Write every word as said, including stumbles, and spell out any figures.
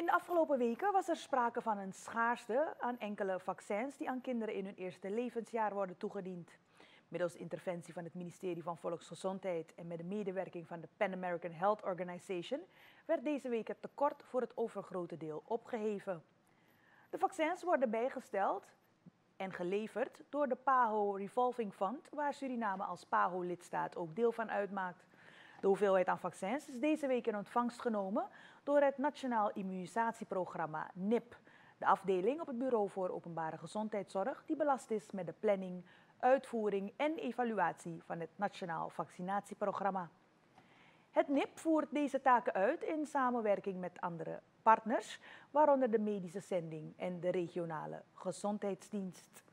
de afgelopen weken was er sprake van een schaarste aan enkele vaccins die aan kinderen in hun eerste levensjaar worden toegediend. Middels interventie van het ministerie van Volksgezondheid en met de medewerking van de Pan American Health Organization werd deze week het tekort voor het overgrote deel opgeheven. De vaccins worden bijgesteld en geleverd door de PAHO Revolving Fund, waar Suriname als PAHO-lidstaat ook deel van uitmaakt. De hoeveelheid aan vaccins is deze week in ontvangst genomen door het Nationaal Immunisatieprogramma N I P, de afdeling op het Bureau voor Openbare Gezondheidszorg die belast is met de planning, uitvoering en evaluatie van het Nationaal Vaccinatieprogramma. Het N I P voert deze taken uit in samenwerking met andere partners, waaronder de medische zending en de regionale gezondheidsdienst.